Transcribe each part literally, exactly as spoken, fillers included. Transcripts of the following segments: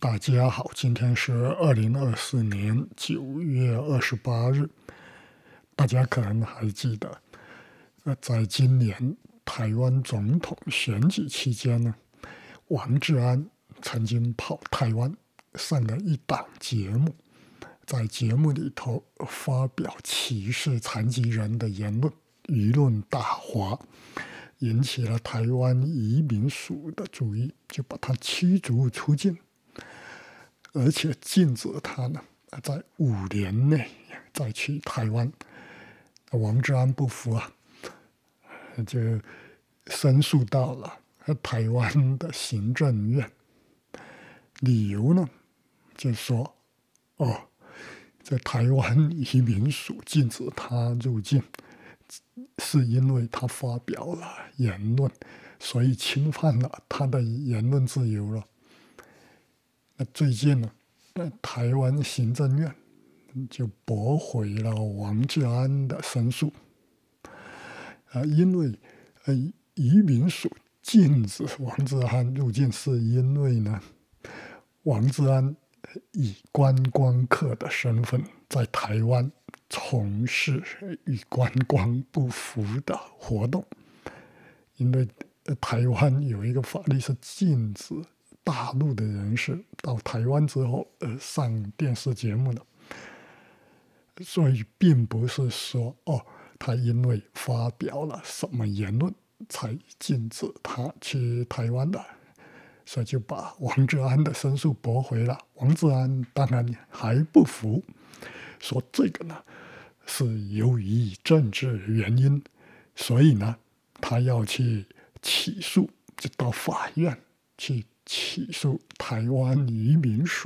大家好，今天是二零二四年九月二十八日。大家可能还记得，呃，在今年台湾总统选举期间呢，王志安曾经跑台湾上了一档节目，在节目里头发表歧视残疾人的言论，舆论大哗，引起了台湾移民署的注意，就把他驱逐出境。而且禁止他呢，在五年内再去台湾。王志安不服啊，就申诉到了台湾的行政院。理由呢，就说哦，在台湾移民署禁止他入境，是因为他发表了言论，所以侵犯了他的言论自由了。那最近呢，台湾行政院就驳回了王志安的申诉，啊，因为呃移民署禁止王志安入境，是因为呢，王志安以观光客的身份在台湾从事与观光不符的活动，因为台湾有一个法律是禁止大陆的人士到台湾之后，呃，上电视节目的，所以并不是说哦，他因为发表了什么言论才禁止他去台湾的，所以就把王志安的申诉驳回了。王志安当然还不服，说这个呢是由于政治原因，所以呢他要去起诉，就到法院去起诉台湾移民署。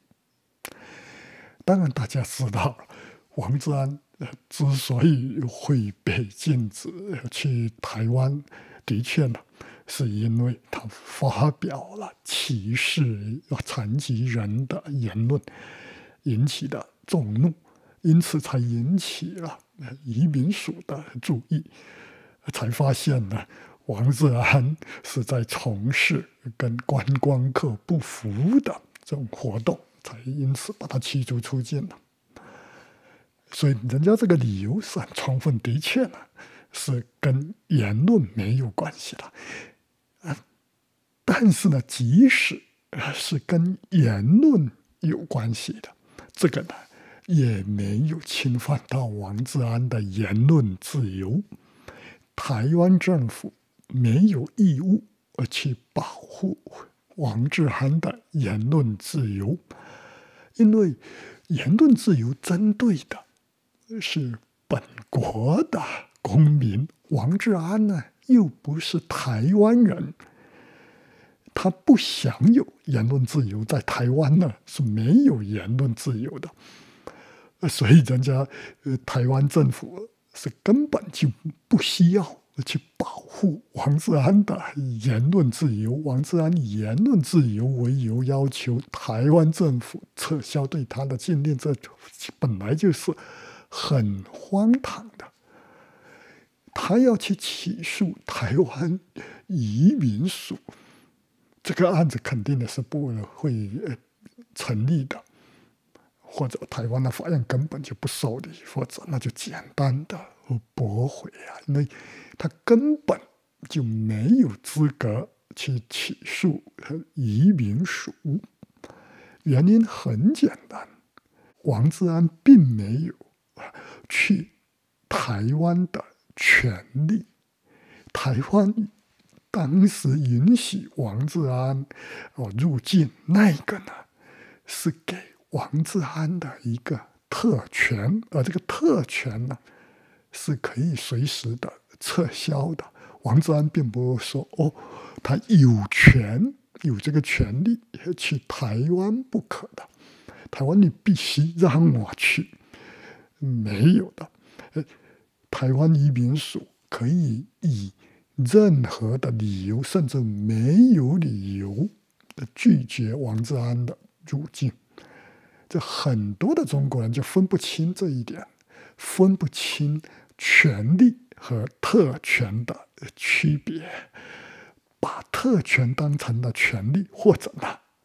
当然大家知道，王志安之所以会被禁止去台湾，的确呢是因为他发表了歧视残疾人的言论，引起的众怒，因此才引起了移民署的注意，才发现呢王志安是在从事跟观光客不符的这种活动，才因此把他驱逐出境了。所以人家这个理由是很充分，的确呢是跟言论没有关系的。啊，但是呢，即使是跟言论有关系的，这个呢也没有侵犯到王志安的言论自由。台湾政府没有义务去保护王志安的言论自由，因为言论自由针对的是本国的公民，王志安呢又不是台湾人，他不享有言论自由，在台湾呢是没有言论自由的，所以人家呃台湾政府是根本就不需要去保护王志安的言论自由。王志安以言论自由为由要求台湾政府撤销对他的禁令，这本来就是很荒唐的。他要去起诉台湾移民署，这个案子肯定的是不会成立的，或者台湾的法院根本就不受理，或者那就简单的驳回啊，因为他根本就没有资格去起诉移民署。原因很简单，王志安并没有去台湾的权利，台湾当时允许王志安入境，那个呢是给王志安的一个特权，而这个特权呢是可以随时的撤销的。王志安并不是说哦，他有权有这个权利去台湾不可的，台湾你必须让我去，没有的。台湾移民署可以以任何的理由，甚至没有理由拒绝王志安的入境。这很多的中国人就分不清这一点，分不清权利和特权的区别，把特权当成了权利，或者呢，把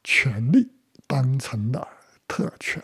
权利当成了特权。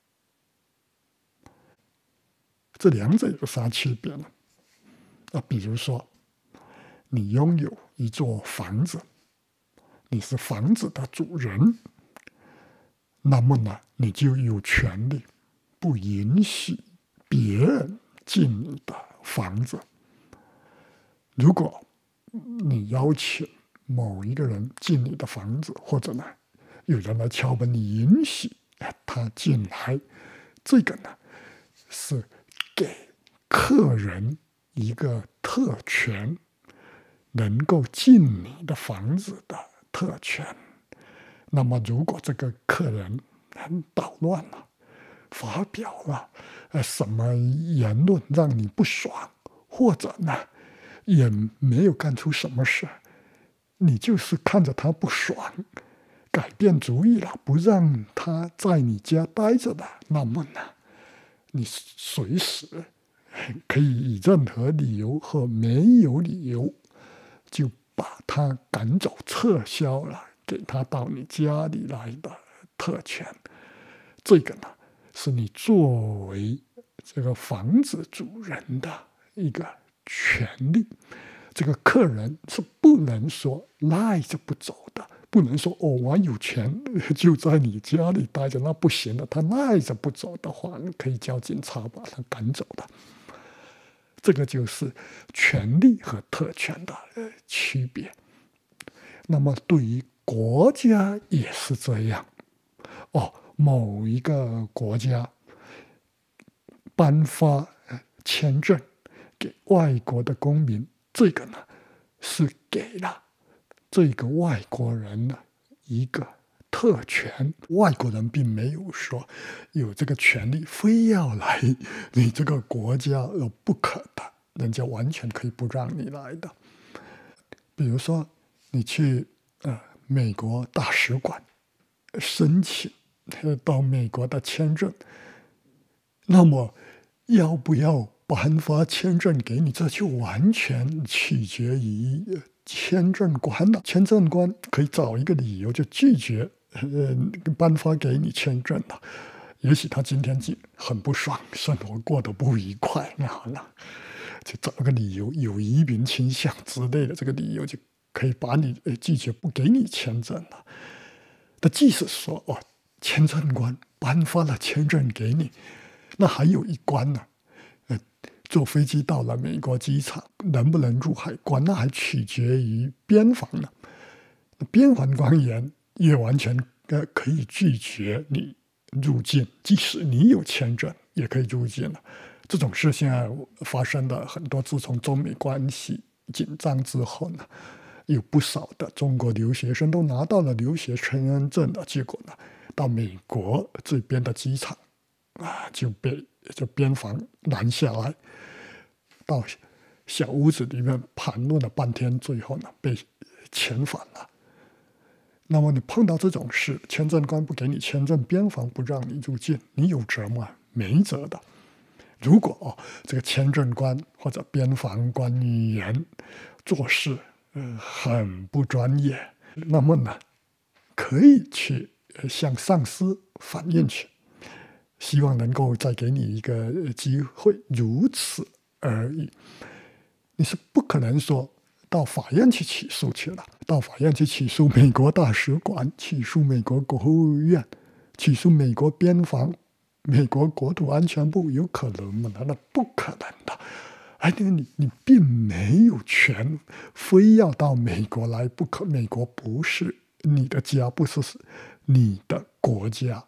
这两者有啥区别呢？啊，比如说，你拥有一座房子，你是房子的主人，那么呢，你就有权利不允许别人进你的房子。如果你邀请某一个人进你的房子，或者呢，有人来敲门，你允许他进来，这个呢，是给客人一个特权，能够进你的房子的特权。那么，如果这个客人捣乱了，发表了呃什么言论让你不爽，或者呢，也没有干出什么事，你就是看着他不爽，改变主意了，不让他在你家待着了，那么呢，你随时可以以任何理由和没有理由就把他赶走，撤销了给他到你家里来的特权。这个呢，是你作为这个房子主人的一个权利。这个客人是不能说赖着不走的，不能说哦，我有权就在你家里待着，那不行的。他赖着不走的话，你可以叫警察把他赶走的。这个就是权利和特权的区别。那么对于国家也是这样。哦，某一个国家颁发签证给外国的公民，这个呢是给了这个外国人的一个特权。外国人并没有说有这个权利非要来你这个国家而不可的，人家完全可以不让你来的。比如说你去呃美国大使馆申请到美国的签证，那么要不要颁发签证给你，这就完全取决于签证官了。签证官可以找一个理由就拒绝呃颁发给你签证了。也许他今天很不爽，生活过得不愉快，那好了，就找个理由，有移民倾向之类的，这个理由就可以把你拒绝，不给你签证了。但即使说哦，签证官颁发了签证给你，那还有一关呢。呃，坐飞机到了美国机场，能不能入海关，那还取决于边防呢。边防官员也完全呃可以拒绝你入境，即使你有签证也可以入境了。这种事现在发生了很多。自从中美关系紧张之后呢，有不少的中国留学生都拿到了留学签证的，结果呢，到美国这边的机场啊就被就边防拦下来，到小屋子里面盘论了半天，最后呢被遣返了。那么你碰到这种事，签证官不给你签证，边防不让你入境，你有辙吗？没辙的。如果、哦、这个签证官或者边防官员做事呃很不专业，那么呢可以去向上司反映去，希望能够再给你一个机会，如此而已。你是不可能说到法院去起诉去了，到法院去起诉美国大使馆，起诉美国国务院，起诉美国边防、美国国土安全部，有可能吗？那不可能的。而且你你并没有权非要到美国来不可，美国不是你的家，不是你的国家。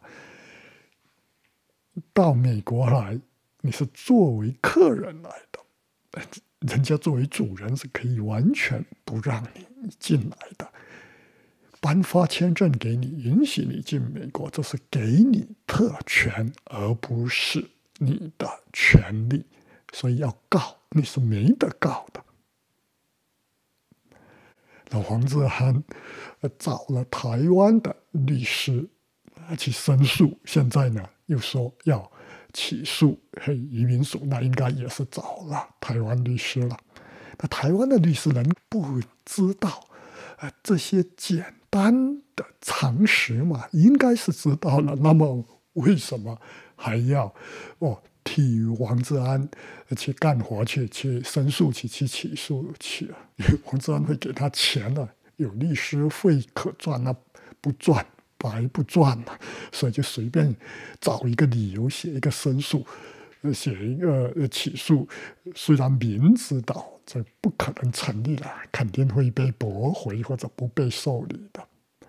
到美国来，你是作为客人来的，人家作为主人是可以完全不让你进来的。颁发签证给你，允许你进美国，这是给你特权，而不是你的权利。所以要告，你是没得告的。那黄志涵找了台湾的律师去申诉，现在呢又说要起诉移民署，那应该也是找了台湾律师了。那台湾的律师能不知道呃这些简单的常识嘛，应该是知道了。那么为什么还要哦替王志安去干活去去申诉去去起诉去啊？因为王志安会给他钱了，有律师费可赚，那不赚白不赚了，所以就随便找一个理由写一个申诉。写一个起诉，虽然明知道这不可能成立了，肯定会被驳回或者不被受理的。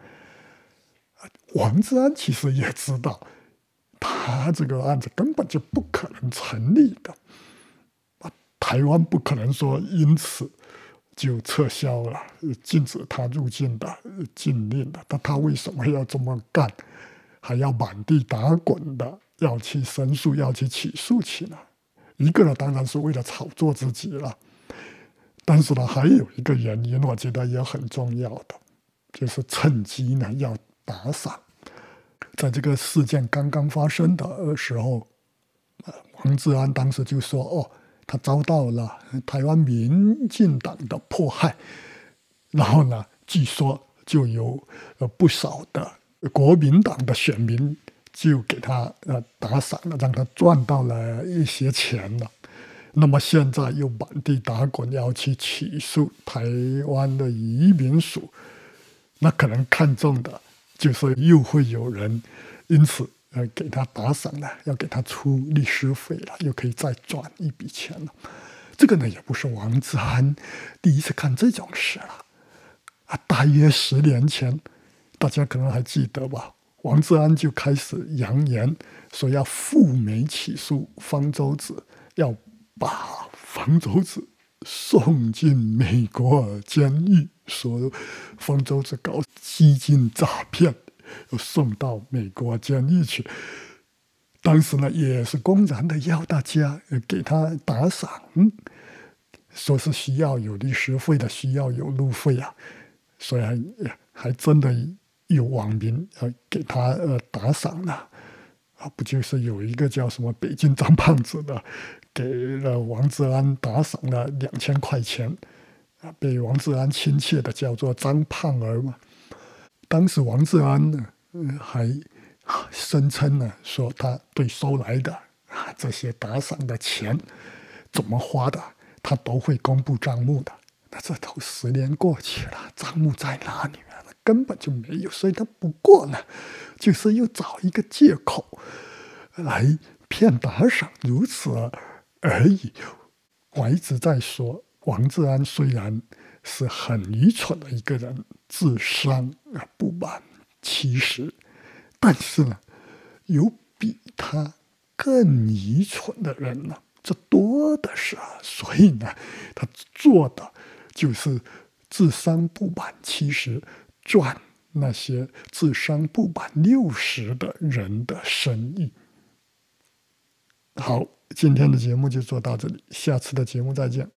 王志安其实也知道，他这个案子根本就不可能成立的，台湾不可能说因此就撤销了禁止他入境的禁令的。但他为什么要这么干，还要满地打滚的？要去申诉，要去起诉去呢？一个呢，当然是为了炒作自己了。但是呢，还有一个原因，我觉得也很重要的，就是趁机呢要打伞。在这个事件刚刚发生的时候，王志安当时就说：“哦，他遭到了台湾民进党的迫害。”然后呢，据说就有不少的国民党的选民。就给他呃打伞了，让他赚到了一些钱了。那么现在又满地打滚，要去起诉台湾的移民署，那可能看中的就是又会有人因此呃给他打伞了，要给他出律师费了，又可以再赚一笔钱了。这个呢，也不是王志安第一次干这种事了啊，大约十年前，大家可能还记得吧？王志安就开始扬言说要赴美起诉方舟子，要把方舟子送进美国监狱，说方舟子搞基金诈骗，要送到美国监狱去。当时呢，也是公然的要大家给他打赏，说是需要有律师费的，需要有路费啊，所以还还真的。有网民呃给他呃打赏了啊，不就是有一个叫什么北京张胖子的，给了王志安打赏了两千块钱啊，被王志安亲切的叫做张胖儿嘛。当时王志安呢、呃、还声称呢说他对收来的啊这些打赏的钱怎么花的，他都会公布账目的。那这都十年过去了，账目在哪里啊？根本就没有，所以他不过呢，就是又找一个借口来骗打赏，如此而已。我一直在说，王志安虽然是很愚蠢的一个人，智商啊不满七十，但是呢，有比他更愚蠢的人呢，这多的是啊。所以呢，他做的就是智商不满七十。赚那些智商不满六十的人的生意。好，今天的节目就做到这里，下次的节目再见。